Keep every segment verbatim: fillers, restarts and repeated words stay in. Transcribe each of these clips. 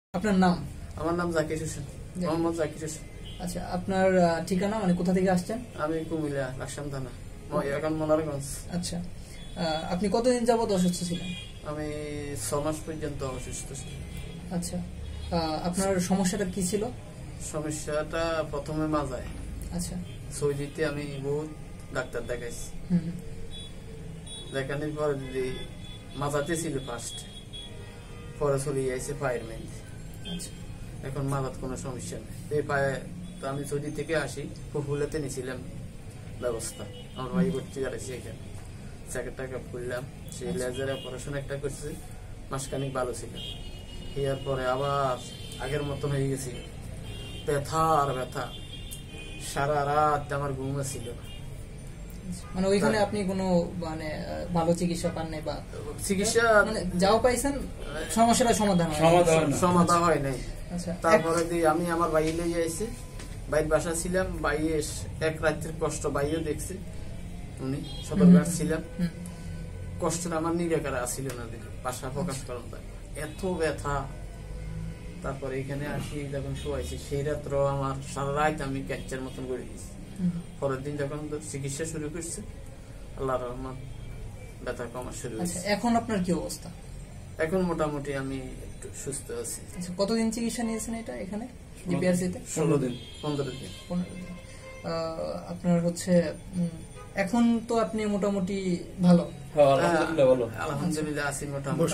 আপনার নাম? আমার নাম জাকির হোসেন, মোহাম্মদ জাকির হোসেন। আচ্ছা, আপনার ঠিকানা মানে কোথা থেকে আসছেন? আমি কুমিল্লা লাকসাম থানা, এখন মনারগঞ্জ। আচ্ছা, আপনি কতদিন যাবত অসুস্থ ছিলেন? আমি ছ মাস পর্যন্ত অসুস্থ ছিলাম। আচ্ছা, আপনার সমস্যাটা কি ছিল? সমস্যাটা প্রথমে মাজায়। আচ্ছা, সৌদিতে আমি বহুত ডাক্তার দেখাইছি, দেখানোর পরে দিদি মাজাতে ছিল ফার্স্ট, পরে চলে যাইছে পায়ের মেয়েছে। আচ্ছা, এখন মাজাত কোনো সমস্যা নেই। এই পায়ে তো আমি সৌদি থেকে আসি, ফুফুলাতে নিয়েছিলাম ব্যবস্থা, আমার ভাই ভর্তি করেছি এখানে, চাকরি টাকা করলাম, সেই লেজারে অপারেশন একটা করছে, মাসখানিক ভালো ছিল। এর পরে আবার আগের মতন হয়ে গেছিল, ব্যথা আর ব্যথা, সারা রাত আমার ঘুম ছিল না। মানে ওইখানে আপনি কোনো মানে ভালো চিকিৎসা পান নাই বা চিকিৎসা মানে যাও পাইছেন, সমস্যাটা সমাধান সমাধান হয় নাই। তারপরে আমি আমার ভাই লই যাইছি, বাইর বাসা ছিলাম, বাইয়ে এক রাত্রির কষ্ট বাইও দেখছি, উনি সদরঘাট ছিলাম, কষ্টটা আমার নিরাকার আসছিল না, বাসা প্রকাশ করার এত ব্যথা। তারপরে এখানে আসি যখন শোয়াইছি, সেই রাত্র আমার সারা রাত আমি ক্যাচার মতন করে দিয়েছি। পরের দিন যখন চিকিৎসা শুরু করছে, আল্লাহর রহমত ব্যথা কমা শুরু হয়েছে। এখন আপনার কি অবস্থা? এখন মোটামুটি আমি একটু সুস্থ আছি। কতদিন চিকিৎসা নিয়েছেন এটা এখানে ডিপিআরসিতে? ষোলো দিন পনেরো দিন পনেরো দিন আপনার হচ্ছে এখন তো আপনি মোটামুটি ভালো? আলহামদুলিল্লাহ আছি মোটামুটি।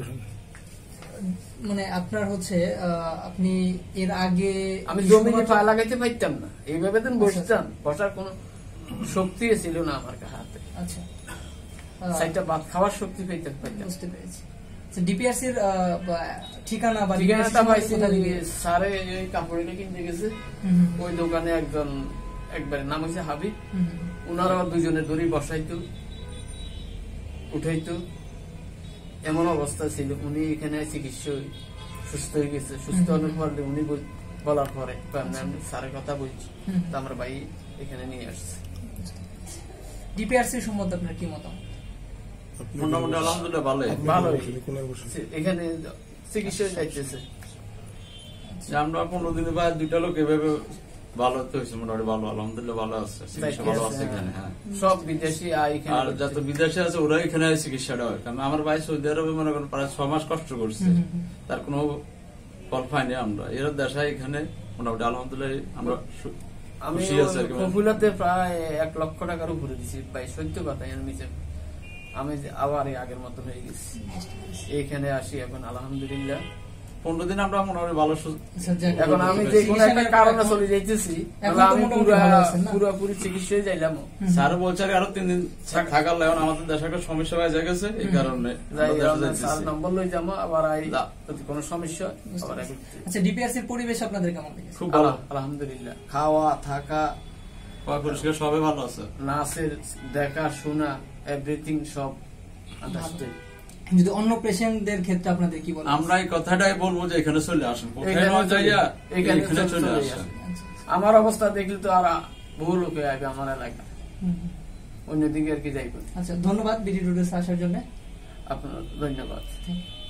মানে আপনার হচ্ছে আপনি এর আগে আমি জমিতে পা লাগাইতে পারতাম না, এইভাবে দিন বসতাম, বসার কোন শক্তি ছিল না আমার হাতে। আচ্ছা, সাইডটা ভাত খাওয়ার শক্তি পাইতাম পাইতাম। বুঝতে পেরেছি। ঠিকানা বা ঠিকানাটা পাইছি স্যারে ওই কাপড়ে কিনতে গেছে, ওই দোকানে একজন একবারে নাম হয়েছে হাবিব, ওনারা দুজনে দড়ি বসাইতো উঠাইতো, এমন অবস্থা ছিল। উনি এখানে চিকিৎসা সুস্থ হয়ে গেছে। সুস্থ হওয়ার পরে উনি বলার পরে আমি স্যারের কথা বলছি, তো আমার ভাই এখানে নিয়ে আসছে। ডিপিআরসি সম্বন্ধে আপনার কি মতামত? মোটামুটি আলহামদুলিল্লাহ ভালো ভালো, এখানে চিকিৎসা যাইতেছে। আমরা পনেরো দিনে বা দুইটা লোক এভাবে ভালো হয়েছে, মোটামুটি ভালো, আলহামদুলিল্লাহ ভালো আছে, চিকিৎসা ভালো আছে এখানে। হ্যাঁ, সব বিদেশি আর যত বিদেশি আছে ওরা এখানে চিকিৎসাটা হয়। কারণ আমার ভাই সৌদি আরবে মনে করেন প্রায় ছ মাস কষ্ট করছে, তার কোনো ফল পাইনি আমরা। এরা দেশে এখানে মোটামুটি আলহামদুলিল্লাহ আমরা খুশি আছি। পপুলাতে প্রায় এক লক্ষ টাকার উপরে দিচ্ছি ভাই, সত্য কথা। নিচে আমি আবার আগের মতো হয়ে গেছি, এইখানে আসি এখন আলহামদুলিল্লাহ পনেরো দিন আমরা মোটামুটি ভালো। এখন আমি যে কোনো একটা কারণে চলে যাইতেছি, আমি পুরোপুরি চিকিৎসা যাইলাম। স্যার বলছে আরো তিন দিন থাকার এখন আমাদের দেশে একটা সমস্যা হয়ে গেছে, এই কারণে স্যার নম্বর লই যাবো আবার কোনো সমস্যা। আচ্ছা, ডিপিআরসির পরিবেশ আপনাদের কেমন লেগেছে? খুব ভালো আলহামদুলিল্লাহ, খাওয়া থাকা পরিষ্কার সবাই ভালো আছে, নার্সের দেখা শোনা এভরিথিং সব। যদি অন্য পেশেন্টদের ক্ষেত্রে আপনাদের কি বলেন? আমরা এই কথাটাই বলবো যে এখানে চলে আসেন, এখানে চলে আসেন। আমার অবস্থা দেখলে তো আর বহু লোকে আসবে আমার এলাকা, অন্যদিকে আর কি যাইব। আচ্ছা, ধন্যবাদ বিডি টুডেস আসার জন্য। আপনার ধন্যবাদ।